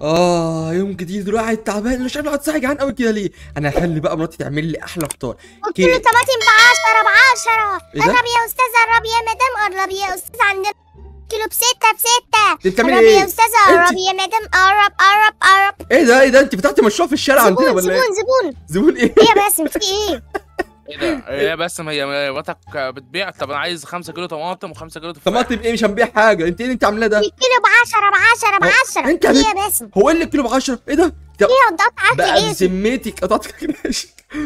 يوم جديد الواحد تعبان، مش عارف اقعد ساعه جعان قوي كده ليه؟ انا هخلي بقى مراتي تعمل لي احلى فطار. كيلو طماطم ب10 ب10. إيه ده؟ قرب يا استاذه، قرب يا مدام، قرب يا استاذ، عندنا كيلو ب6 انت بتعملي قرب ايه؟ يا استاذه، قرب يا مدام، قرب قرب قرب. ايه ده انت فتحتي مشروع في الشارع عندنا ولا ايه؟ زبون زبون ايه؟ ايه يا باسم، في ايه؟ ايه ده؟ ايه بس ما هي مراتك بتبيع؟ طب انا عايز 5 كيلو طماطم و5 كيلو تفاح. طماطم ايه؟ مش هنبيع حاجه. انت ايه اللي انت عاملاه ده؟ الكيلو ب10 انت ايه يا باسم؟ هو ايه اللي كيلو ب10؟ ايه ده؟ ايه قطعت اكل بقى ايه؟ بذمتك قطعت اكل؟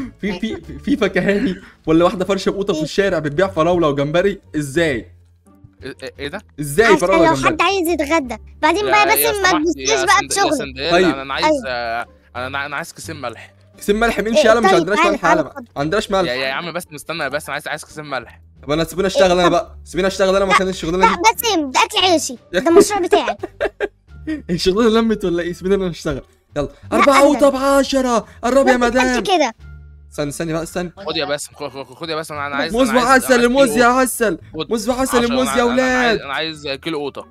في فكهاني ولا واحده فرشه بقوطه في الشارع بتبيع فراوله وجمبري؟ ازاي؟ ايه ده؟ ازاي فراوله لو وجمبري؟ حد عايز يتغدى بعدين بقى باسم ما تبصيش بقى بشغل. طيب. انا عايز انا عايز كيسين ملح. كيسين ملح مين شاله؟ مش طيب، عندناش تعالى، ملح، ما تعالى. عندناش ملح. يا عم بس استنى، بس انا عايز كيسين ملح. طب انا سيبوني اشتغل انا بقى، سيبيني اشتغل انا مكان الشغلانه لا دي. باسم ده اكل عيشي، ده المشروع بتاعي. الشغلانه لمت ولا ايه؟ سيبيني انا اشتغل. يلا لا 4 أبداً. قوطه ب10. قرب يا ما تبقاش مدام. كده. استني بقى استني. خد يا باسم، خد يا باسم، انا عايز موز وعسل، موز يا عسل، خد. موز وعسل، 10. موز يا ولاد. انا عايز كيلو قوطه.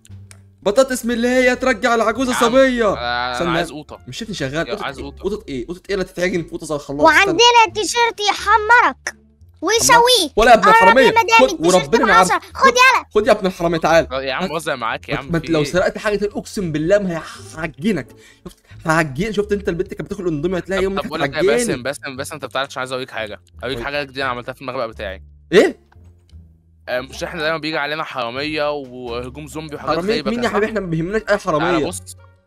بطاطس من اللي هي ترجع العجوزه يا عم، صبيه. انا استنى. عايز قوطه. مش شايفني شغال؟ عايز قوطه. قوطه ايه؟ قوطه ايه اللي تتعجن في قوطه زي الخلاط؟ وعندنا تيشيرت يحمرك ويسويك. ولا يا ابن الحراميه، يا مدام خد التيشيرت وربنا ما عارف. ب10. خد يلا. خد يا ابن الحراميه تعال. يا عم بهزر معاك يا عم. ما في لو إيه؟ سرقت حاجه تاني اقسم بالله ما هعجنك. شفت هعجن؟ شفت انت البنت كانت بتاكل اندومي هتلاقي يوم طب بقول لك يا هتعجني. باسم انت بتعرفش، عايز اوريك حاجه جديده انا عملتها في المخبأ بتاعي. ايه؟ مش احنا دايما بيجي علينا حراميه وهجوم زومبي وحاجات حراميه غريبه مين كده، يا حبيبي؟ صح؟ احنا ما بيهمناش اي تعالى حراميه. بص،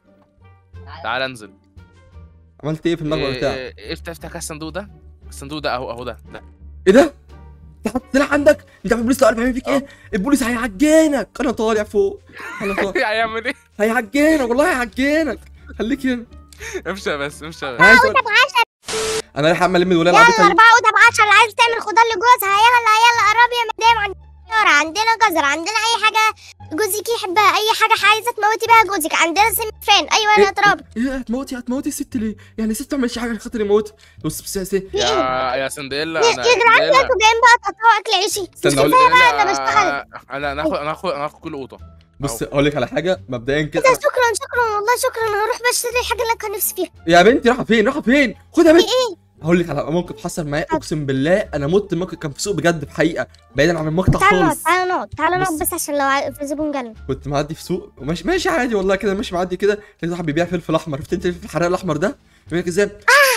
تعالى انزل. عملت ايه في المخبأ بتاعك؟ افتح الصندوق ده. الصندوق ده اهو ده. ايه ده؟ انت حاطط سلاح عندك؟ انت عارف البوليس لو عارف هيعمل فيك ايه؟ البوليس هيعجنك. انا طالع فوق. انا طالع. هيعمل ايه؟ هيعجنك والله هيعجنك. خليك هنا. امشي يا باسم، امشي يا انا باسم. عايز انا رايح اعمل لم الولايه يلا العبيطه 4 ب10 اللي عايز تعمل خضار لجوزها. يلا قرب يا مدام، عندنا جزر، عندنا اي حاجه جوزك يحبها، اي حاجه عايزه تموتي بيها جوزك، عندنا سمفان. ايوه انا تراب. ايه هتموتي الست ليه؟ يعني الست ما تعملش حاجه عشان خاطر يموت؟ بص يا سنديلا، يا جدعان انتوا جايين بقى تقطعوا اكل عيشي. مش استنى أقول- كفايه بقى انا بشتغل. انا هاخد كل قوطه. بص اقول لك على حاجه مبدئيا كده. شكرا والله شكرا. انا هروح بشتري الحاجه اللي كان نفسي فيها. يا بنتي رايحه فين؟ خد يا بنتي. ايه؟ هقول لك على موقف حصل معايا اقسم بالله انا مت. الموقف كان في سوق بجد في حقيقه بعيدا عن المقطع خالص. تعالى نقعد بص. بس عشان لو في زبون جالنا. كنت معدي في سوق وماشي عادي والله كده ماشي معدي كده لقيت واحد بيبيع فلفل احمر. شفت انت الفلفل الحراق الاحمر ده؟ بيقول لك ازاي؟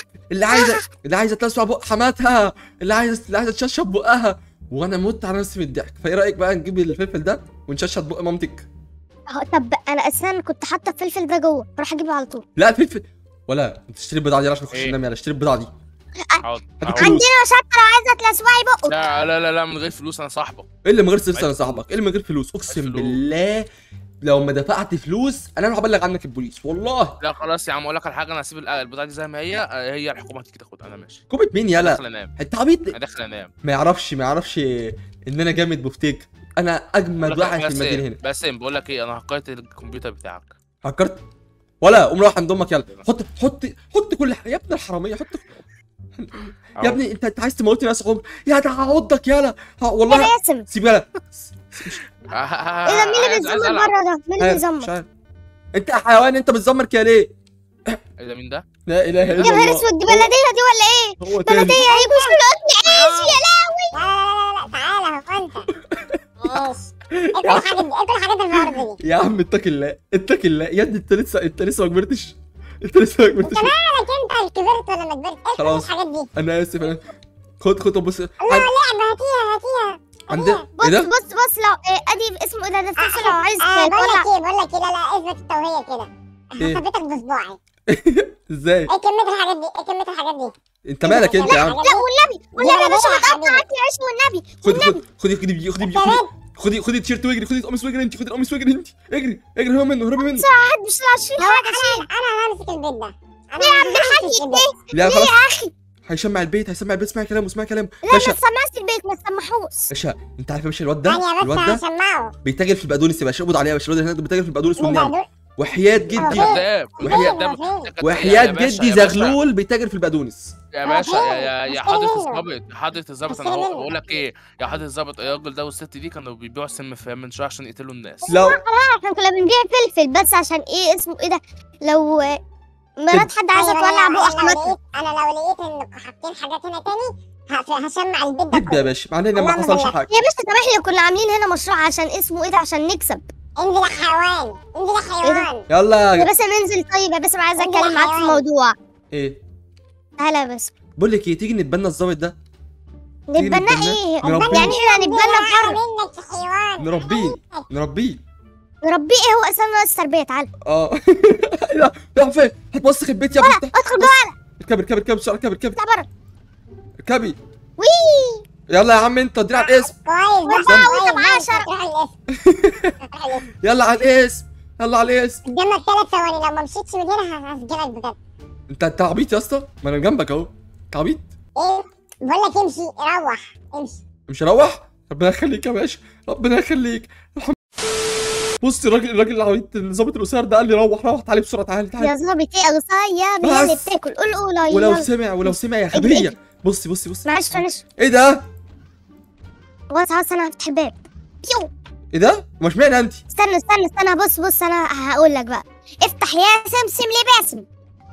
اللي عايزه تلسع بق حماتها، اللي عايزه تششب بقها. وانا مت على نفسي من الضحك. فايه رايك بقى نجيب الفلفل ده ونششط بق مامتك؟ طب انا اساسا كنت حاطه الفلفل ده جوه، اروح اجيبه على طول. لا فلفل ولا انت تشتري البضاعه دي عشان نخش إيه؟ ننام. يلا اشتري البضاعه دي. حاضر. هديك حاضر. فلوس. عندنا شطه لو عايزه تلسوعي بقه. لا من غير فلوس، انا صاحبك. ايه اللي من غير سلسله يا صاحبك؟ ايه اللي من غير فلوس؟ اقسم فلوس. بالله لو ما دفعت فلوس انا هروح ابلغ عنك البوليس والله. لا خلاص يا عم، اقول لك على حاجه، انا هسيب البضاعه دي زي ما هي الحكومه هتيجي تاخدها، انا ماشي. كوبة مين داخل يلا؟ انام، انت عبيط. داخل انام. ما يعرفش ان انا جامد بوفتيك. انا اجمد واحد في المدينه هنا. باسم بقول لك ايه، انا هكرت الكمبيوتر بتاعك. فكرت ولا قوم روح عند امك يلا. حط كل حاجه يا ابن الحراميه. حط يا ابني انت عايز تموتني ناس عمر يا ده هعضك يلا. والله يا باسم سيب يلا. ايه ده؟ مين اللي بيزمر بره ده؟ مين اللي مش بيزمر؟ عارف. انت يا حيوان انت بتزمر كده ليه؟ ايه ده؟ مين ده؟ لا اله يا الا نهار الله. اسود، دي بلديه دي ولا ايه؟ هو تاني. بلديه هيجوا يشيلوا اكل عيش يا لهوي. لا تعالى هو انت ماشي. اكل الحاجات النهارده دي. يا عم اتقي الله يا ابني. انت لسه ما كبرتش. انت لسه ما كبرتش. مالك انت كبرت ولا ما كبرت؟ اكل خلاص. الحاجات دي. انا اسف انا. خد بص. لا لعبه هاتيها. عندنا بص ايه ده؟ بص لو ادي اسمه ايه ده الفلفل لو عايز بقول لك ايه لا اثبت التوهيه كده. إيه؟ حسبتك بصباعي. ازاي؟ ايه كميه الحاجات دي؟ انت مالك انت يا عم؟ لا والنبي يا باشا هتقطع اكل عيش والنبي. خدي التيشيرت واجري. خدي القميص واجري انت. اجري هربي منه. ساعات مش هشيل حاجه شيل. انا همسك البيت ده. ليه يا عم الحاج ايه؟ لا خلاص. يا اخي هيسمع البيت. اسمعي كلامه. لا ما باشا تسمعش البيت، ما تسمحوش. انت عارف يا باشا الواد ده؟ يعني يا بس الواد ده هسمعه. بيتاجر في البقدونس يا باشا. اقبض عليه يا باشا. الواد هناك بيتاجر في البقدونس والنعم. وحياة جدي كذاب وحياة جدي زغلول بيتاجر في البقدونس. يا باشا يا حضرة الظابط، يا حضرة الظابط، انا بقول لك ايه يا حضرة الظابط، الراجل ده والست دي كانوا بيبيعوا سم في من شويه عشان يقتلوا الناس. لو احنا كنا بنبيع فلفل بس عشان ايه اسمه ايه ده، لو مرات حد عايزه تولع بقى حماتها. انا لو لقيت انكم حاطين حاجات هنا تاني هشمع البيت ده جد يا باشا معناه ان ما حصلش حاجه. يا باشا طب احنا كنا عاملين هنا مشروع عشان اسمه ايه ده، عشان نكسب. انزل يا حيوان، انزل يا حيوان. يلا يا باسم انزل. طيب يا باسم عايزه اتكلم معاك في موضوع. ايه؟ تعالى يا باسم. بقول لك ايه، تيجي نتبنى الظابط ده؟ نتبناه ايه؟ نربيه. يعني احنا هنتبنى بحر؟ منك يا حيوان. نربيه. نربيه ايه؟ هو اساسا ناقص تربيه. تعالى. لا راح فين؟ هتوسخ البيت يا ولا ابني. ادخل جوه. اركبي بسرعه، اركبي اطلع بره. اركبي. وي. يلا يا عم انت ادينا على الاسم. كويس بقى. 4 و10. روح الاسم. يلا على الاسم. قدامك 3 ثواني، لو ما مشيتش من هنا هسجنك بجد. انت عبيط يا اسطى؟ ما انا جنبك اهو. انت عبيط؟ ايه؟ بقول لك امشي، روح امشي. مش هروح؟ ربنا يخليك يا باشا، ربنا يخليك. بص الراجل العبيط الظابط القصير ده قال لي روح تعالي بسرعه، تعالي يا ظابط ايه قصير؟ مين اللي بتاكل؟ قول قليل. ولو سمع يا غبيه. بصي معلش. ايه ده؟ خلاص انا هفتح الباب. بيو. ايه ده؟ مش معنى انت؟ استنى بص انا هقول لك بقى. افتح يا سمسم لباسم.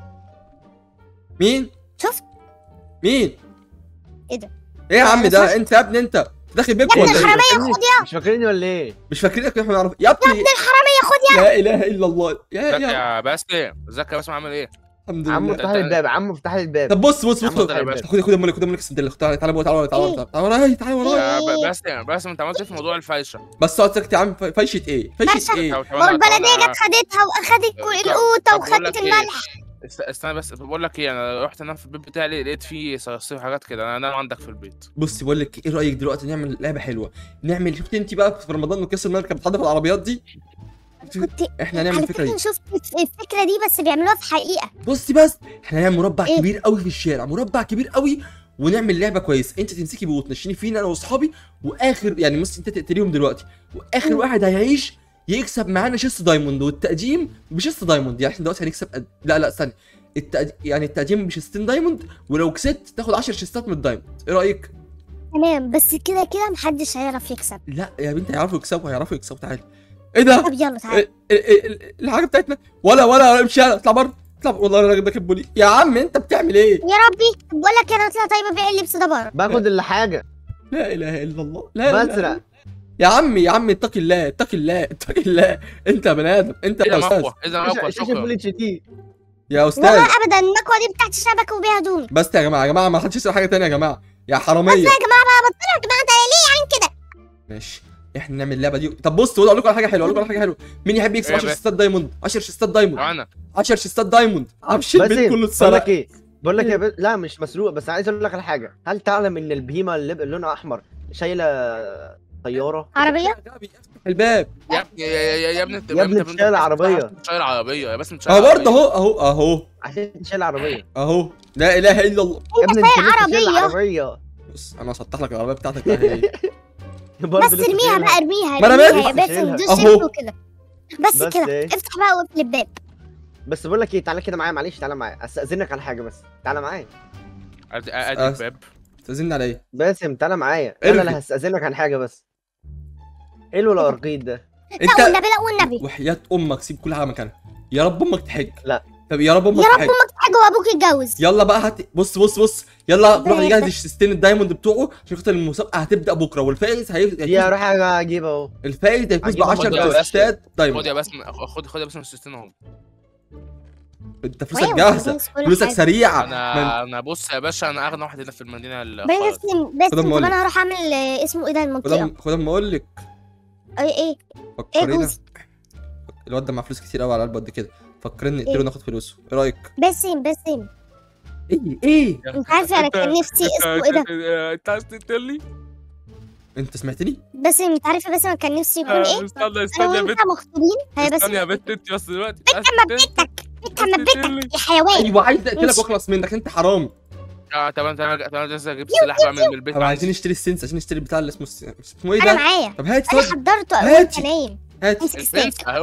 مين؟ شفت؟ مين؟ ايه ده؟ ايه يا عم ده؟ انت يا ابني انت داخل بيتكم يا ابن ولا ايه؟ الحراميه خد يا. مش فاكريني ولا ايه؟ مش فاكرينك احنا نعرف يا ابني. يا ابن الحراميه خد يا. لا اله الا الله. ازيك يا باسم؟ ازيك يا باسم عامل ايه؟ الحمد عمو لله. افتح لي الباب، عمو افتح لي الباب. طب بص اتفضل يا باشا. خد امك السندله. تعالى ورايا. يا باسم انت عملت ايه في موضوع الفايشه؟ بس اقعد ساكت يا عم. فايشه ايه؟ ما البلديه جت خدتها واخدت القوطه وخدت الملح. استنى بس، بقول لك ايه، انا رحت انام في البيت بتاعي لقيت فيه صراصير وحاجات كده، انا انام عندك في البيت. بص بقول لك ايه رايك دلوقتي نعمل لعبه حلوه؟ شفت انت بقى في رمضان وكاس الملك كانت بتحضر في العربيات دي؟ احنا هنعمل الفكره دي. شفت الفكره دي بس بيعملوها في حقيقه. بصي بس احنا هنعمل مربع كبير قوي في الشارع، مربع كبير قوي، ونعمل لعبه كويسه. انت تمسكي بوت تنشيني فينا انا واصحابي، واخر يعني انت تقتليهم دلوقتي، واخر واحد هيعيش يكسب معانا شيست دايموند، والتقديم بشيست دايموند. يعني احنا دلوقتي هنكسب لا استني، التقديم بشيستين دايموند، ولو كسبت تاخد 10 شيستات من الدايموند. ايه رايك؟ تمام بس كده محدش هيعرف يكسب. لا يا بنتي هيعرفوا يكسبوا. تعالي. ايه ده؟ طب يلا تعالى. الحاجه بتاعتنا ولا امشي. اطلع بره. والله الراجل ده كبولي. يا عم انت بتعمل ايه؟ يا ربي بقول لك انا اطلع. طيب ابيع اللبس ده بره. باخد اللي حاجه. لا اله الا الله. لا بسرق. يا عم اتقي الله. انت يا بني ادم. انت يا استاذ. اذا مقوى شاشه فول اتش دي يا استاذ. والله ابدا المكوه دي بتاعت الشبكه وبيها هدومي. بس يا جماعه ما حدش يسرق حاجه ثانيه يا جماعه يا حراميه. بس يا جماعه بقى بطلوا يا جماعه. ده ليه يعني كده؟ ماشي احنا نعمل اللعبه دي. طب بص اقول لكم على حاجه حلوه. مين يحب يكسب 10 شيستات دايموند؟ 10 شيستات دايموند. انا 10 شيستات دايموند. عفش البيت كله اتسرق. بقول لك لا مش مسروق، بس عايز اقول لك على حاجه. هل تعلم ان البهيمه اللي لونها احمر شايله طياره عربيه؟ الباب يا ابني انت شايل عربيه. شايل عربيه يا بس. اهو برضه اهو عشان شايل عربيه اهو. لا اله الا الله. يا ابني انت شايل عربيه. بص انا هسطح لك العربيه بتاعتك اهي. بس ارميها بقى ارميها ما انا يا باسم. دوس كده بس كده. افتح بقى واقفل الباب. بس بقول لك ايه، تعالى كده معايا. معلش تعالى معايا، استاذنك على حاجه بس. تعالى معايا. ادي الباب. استاذني على ايه؟ باسم تعالى معايا. انا اللي هستاذنك عن حاجه بس. ايه الارقيد ده؟ انت لا والنبي وحياة امك سيب كل حاجه مكانها. يا رب امك تحج. لا طب يا رب امك تحج وابوك يتجوز. يلا بقى هات. بص يلا روح يجهز الشيستين الدايموند بتوعه عشان خاطر المسابقه هتبدا بكره، والفائز يا روح اجيب اهو. الفائز هيفوز ب 10 شيستات دايموند. خد يا باسم خد يا باسم الشيستين اهو. انت فلوسك جاهزه، فلوسك سريعه. انا بص يا باشا، انا اغنى واحد هنا في المدينه. بس طب انا هروح اعمل اسمه ايه ده المنطقه. خد اما اقول لك. ايه فكرينا الواد ده معاه فلوس كتير قوي على قلبه قد كده. فكرني نقتله ناخد فلوسه. ايه رايك؟ باسم ايه انت عارف انا كان نفسي اسمه ايه ده. انت عايز تقتلني؟ انت سمعتني؟ باسم انت عارف يا باسم انا كان نفسي يكون ايه؟ استنى يا بنت. مخطوبين. استنى يا بنت انت بس دلوقتي. بيتك يا حيوان. ايوه عايز اقتلك واخلص منك. انت حرامي. طب انا لسه جبت سلاح بقى من البيت. طب عايزين نشتري السنس عشان نشتري البتاع اللي اسمه ايه ده؟ انا معايا. طب هات. انا حضرته وانت نايم. هات امسك السنس اهو.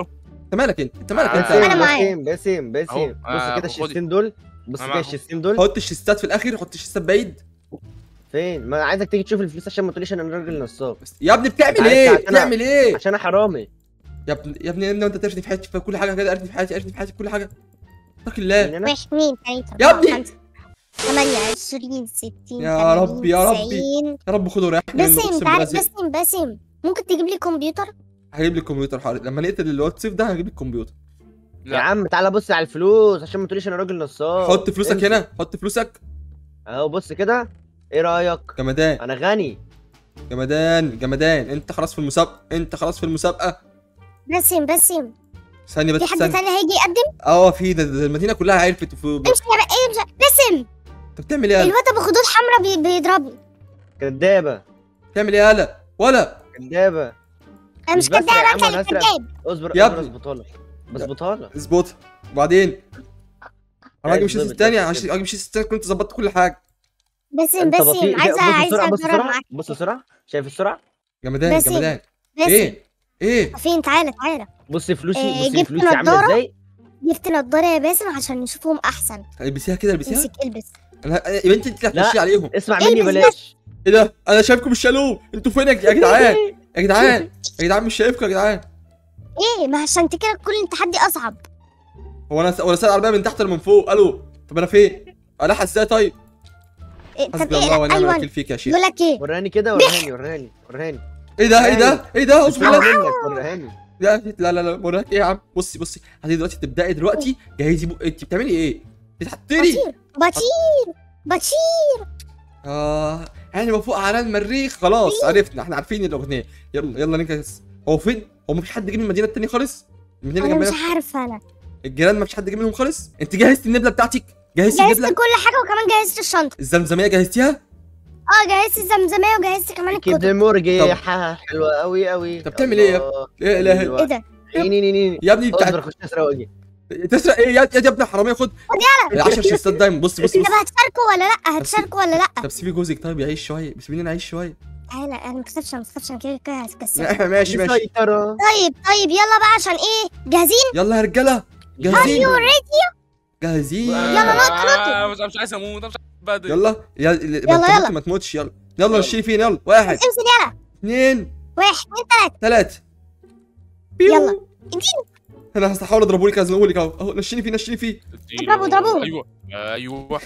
انت مالك انت مالك انت أنا معاك. باسم أهو. بص كده خدي. الشيستين دول، بص أنا كده معاهم. الشيستين دول حط الشيستات في الاخر، حط الشيستات بعيد. فين؟ ما انا عايزك تيجي تشوف الفلوس عشان ما تقوليش انا راجل نصاب. بس يا ابني بتعمل عارف ايه؟ عشان أنا- بتعمل ايه؟ عشان انا حرامي. يا ابني انت تعرفني في حياتي في كل حاجه كده، عرفني في حياتي، عرفني في حياتي في كل حاجه. اتق الله. إن انا 1 2 3 يا ابني. 28 60 يا ربي، يا ربي. 90. يا رب خده وريحني منه، باسم اقسم تعالى بالله زهقت. باسم ممكن تجيب لي كمبيوتر؟ هجيب لي الكمبيوتر حاضر، لما نقتل الواد سيف ده هجيب لي الكمبيوتر. يا لا. عم تعالى بص على الفلوس عشان ما تقوليش انا راجل نصاب. حط فلوسك امشي. هنا، حط فلوسك. اهو بص كده، ايه رايك؟ جمدان انا غني. جمدان، انت خلاص في المسابقه، انت خلاص في المسابقه. باسم ثانيه بس في حد ثانيه. تاني هيجي يقدم؟ في ده المدينه كلها عرفت امشي يا امشي باسم. انت بتعمل ايه يالا؟ الواد ابو خدود حمراء بيضربني. كدابه بتعمل ايه يالا؟ ولا كدابه. انا مش بس يا كداب، عم انت أنا اللي هسرق. كداب. اصبر يا اصبر ابني. اظبطها لك، بظبطها لك. اظبطها. وبعدين انا هجيب شيست اظبط تاني بس عشان كده. اجيب شيست تاني، كنت ظبطت كل حاجه. باسم انت بطيء. عايزه بص بسرعه، بص اتدرب بسرعه، معاك. بص بسرعه. شايف السرعه؟ جمدان باسم. جمدان. باسم ايه فين؟ تعالى بص فلوسي، إيه، بص جبت فلوسي عامله نضارة؟ ازاي. جبت نضاره يا باسم عشان نشوفهم احسن. البسيها كده، البسيها. امسك البس. يا بنتي انت اللي هتمشي عليهم. اسمع مني البس بلاش. ايه ده؟ انا شايفكم الشالوم، انتوا فين يا جدعان؟ يا جدعان يا جدعان مش شايفكم يا جدعان. ايه ما عشان كده كل التحدي اصعب. هو انا ولا سائل العربيه من تحت ولا من فوق؟ الو طب انا فين؟ الاحق ازاي طيب؟ إيه طب حسبي ايه؟ الله ونعم ايوه الوكيل فيك يا شيخ. بقول لك ايه؟ وراني كده، وراني. ايه ده اصبر اسمع الله. منك، وراني. لا وراك ايه يا عم؟ بصي هتيجي دلوقتي تبداي دلوقتي، جهزي انت بتعملي ايه؟ بتحتري. بطير. يعني ما فوق على المريخ. خلاص عرفنا، احنا عارفين الاغنيه. يلا نجهز. هو فين؟ هو مفيش حد جه من المدينه التانيه خالص؟ المدينه انا اللي مش جنبنا عارفه انا. الجيران مفيش حد جه منهم خالص؟ انت جهزتي النبله بتاعتك؟ جهزتي جهزت النبله؟ كل حاجه وكمان جهزت الشنطه. الزمزميه جهزتيها؟ جهزت الزمزميه وجهزت كمان كده الكتب. مرجحه حلوه قوي. طب بتعمل ايه يا لا اله الا ايه ده؟ يا ابني بتاع اصبر اخش اسرق واجي. تسرق ايه يا ابني حراميه؟ خد 10 شيستات دايموند. بص طب هتشاركوا ولا لا؟ طب سيبي جوزك طيب يعيش شويه، سيبيني انا اعيش شويه. تعالى انا ما تخافش انا كده هكسر. ماشي مسيطرة. طيب يلا بقى عشان ايه؟ جاهزين؟ يلا يا رجاله جاهزين. جاهزين. يلا نط. مش عايز اموت، انا مش عايز اتبهدل. يلا يلا. ما تموتش. يلا نشيل فين. يلا 1 امسك يلا. 2 1 2 3 يلا. انا هحاول اضربه لك، ازنقه لك اهو. نشيني فيه. اضربوه. ايوه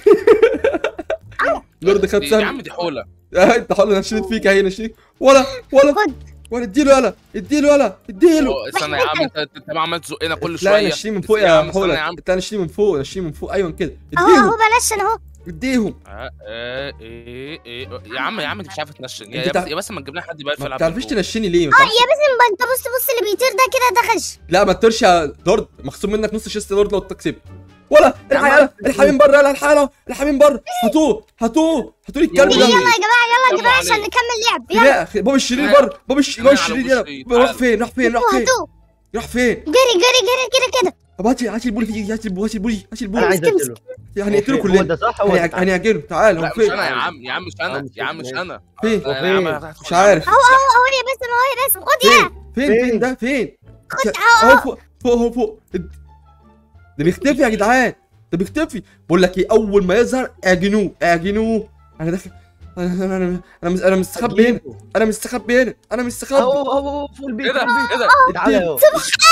لورد خد يا سهم. عم دي حوله. انت حاول نشيل فيك اهي. نشيل ولا خد. اديله اديله. استنى يا عم، انت ما عمال تزقنا كل لا شويه. نشيل من فوق يا يا عم استنى حوله. يا عم. انت نشيل من فوق. ايوه كده. اهو اديهم بلاش اهو. اديهم. ايه يا عم انت مش عارف تنشن انت تع- يا بس ما تجيب لنا حد بقى ما يلعب بتعرفيش بالجو. تنشيني ليه؟ يا باسم انت بص اللي بيطير ده كده ده غش. لا ما تطيرش يا لورد، مخصوم منك نص شيست لورد لو تكسب. ولا الحمين بره. الحمين بره. هاتوه لي الكلب يلا ده. يا جماعه عشان نكمل لعب. يلا لا باب الشرير بره. باب الشرير يلا. راح فين؟ هاتوه. راح فين؟ جري كده. طب هاتي البولي. هاتي البولي. انا عايز اقتله. يعني اقتله هو كلنا. ده صح هو ده. هنعجنه. تعال هو لا مش فين؟ انا يا عم مش انا فين؟ يا عم مش عارف. اهو يا باسم خد يا. فين ده؟ فين؟ خد اهو فوق. ده بيختفي يا جدعان. ده بيختفي. بقول لك ايه، اول ما يظهر اعجنوه. انا داخل. انا مستخبي هنا. انا مستخبي. اهو فوق البيت. ايه ده تعالى اهو.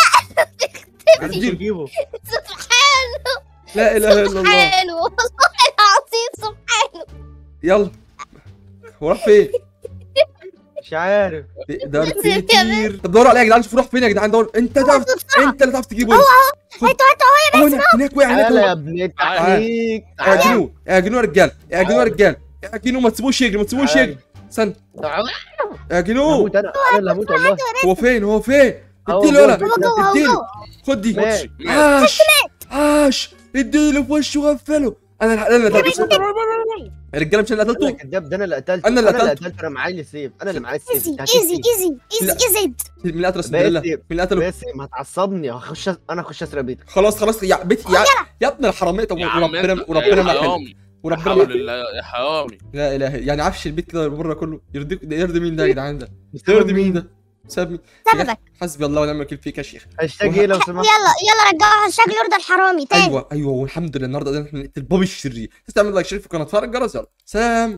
اديله. سبحان لا اله الا الله. والله العظيم سبحان. يلا هو راح فين؟ مش عارف. تقدر تطير. طب دوروا عليه يا جدعان، شوفوا راح فين يا جدعان. دور انت اللي تعرف تجيبه. هاتوا اهو هناك وقع هناك. تعالى يا ابن التحريك. اعجنوه يا رجال. اعجنوه ما تسيبوش يجري. استنى اعجنوه. هموت انا اللي هموت والله. هو فين؟ اديله يلا. هو اديله. خد دي. مات. عاش اديله في وشه وغفله. انا اللي قتلته. الرجاله مش انا اللي انا قتلته. كداب، ده انا اللي قتلته. أنا اللي انا قتلته. معايا السيف. انا اللي معايا السيف. ايزي أنت هتكسب. ايزي. مين اللي قتل سندريلا؟ مين اللي قتله؟ باسم هتعصبني. انا اخش اسرق بيتك. خلاص يا بيتي يا ابن الحراميه. طب وربنا ما حلو. وربنا ما حلو. يا حرامي. لا اله يعني عفش البيت كده بره كله. يرضي مين ده يا جدعان؟ ده يرضي مين ده؟ بسبب سببك. حسبي الله ونعم الوكيل فيك يا شيخ. هاشتاج ايه لو سمحت؟ يلا رجعوا هاشتاج لورد الحرامي تاني. ايوه والحمد لله النهارده قدرنا نقتل بوب الشرير. تستعمل لايك شريف في القناه، تفعل الجرس، يلا سلام.